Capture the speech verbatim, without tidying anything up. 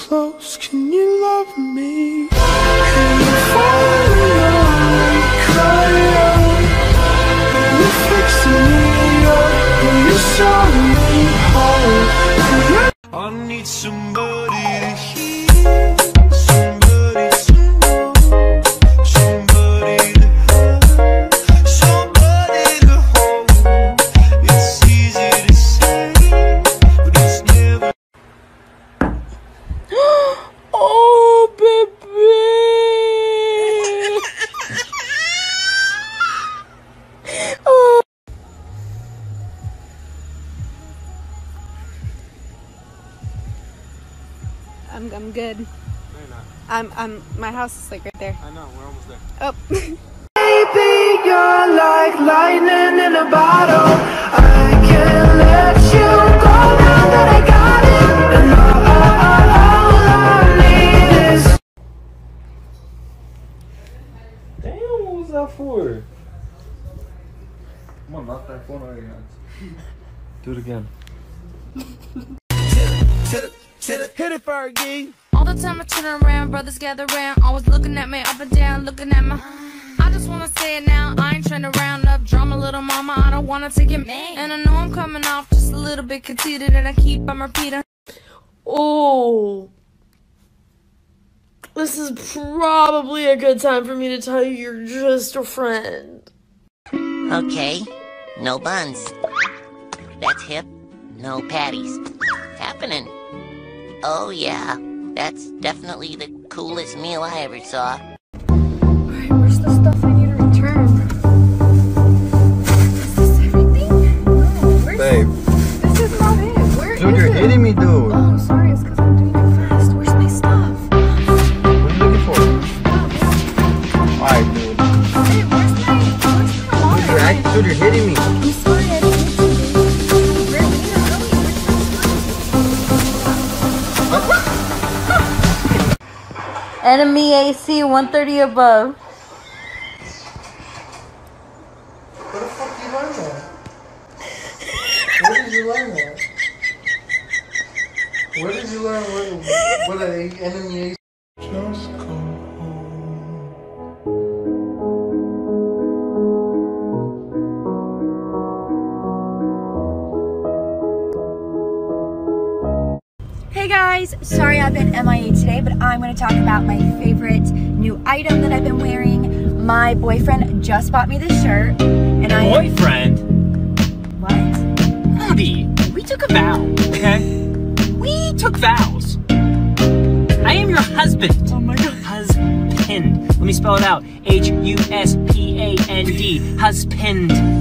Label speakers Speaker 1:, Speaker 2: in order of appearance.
Speaker 1: close, can you love me? Can you fall in love, cry out? You're fixing me up, and you're showing me how. I need somebody to hear, somebody to know, somebody to have, somebody to hold. It's easy to say, but it's never. Oh, baby! Oh.
Speaker 2: I'm I'm good.
Speaker 3: No, you're not.
Speaker 2: I'm I'm my house is like right there.
Speaker 3: I know, we're almost there.
Speaker 2: Oh.
Speaker 1: Baby, you're like lightning in a bottle. I can't let you go now that I got it. And all, all, all, all I need is.
Speaker 3: Damn, what was that for? Come on, knock that phone out of your hands. Do it again.
Speaker 1: Hit it, Fergie.
Speaker 4: All the time I turn around, brothers gather around, always looking at me up and down, looking at my. I just wanna say it now, I ain't trying to round up drama, little mama, I don't wanna take it. And I know I'm coming off just a little bit conceited, and I keep on repeating.
Speaker 5: Oh, this is probably a good time for me to tell you you're just a friend.
Speaker 6: Okay, no buns. That's hip, no patties. Happening. Oh yeah, that's definitely the coolest meal I ever saw.
Speaker 2: Alright, where's the stuff I need to return? Is this everything? No, where's
Speaker 3: Babe.
Speaker 2: This is not it. Where
Speaker 3: Dude,
Speaker 2: is
Speaker 3: you're
Speaker 2: it?
Speaker 3: hitting me, dude.
Speaker 2: Oh, I'm sorry, it's because I'm doing it fast. Where's my stuff?
Speaker 3: What are you looking for? Alright, dude.
Speaker 2: Hey, where's my where's my wallet?
Speaker 3: Dude, you're, act- dude, you're hitting me.
Speaker 2: I'm sorry, I didn't mean to, babe. Where did you go? Where's my stuff?
Speaker 5: Enemy A C one thirty above.
Speaker 1: Where the fuck did you learn that? Where did you learn that? Where did you learn what, what an enemy is? Just go home.
Speaker 7: Hey guys, sorry I've been M I A today, but I'm going to talk about my favorite new item that I've been wearing. My boyfriend just bought me this shirt, and I
Speaker 8: Boyfriend?
Speaker 7: What?
Speaker 8: Rudy, we took a vow, okay? We took vows. I am your husband. Oh my god. Husband. Let me spell it out. H U S P A N D. Husband.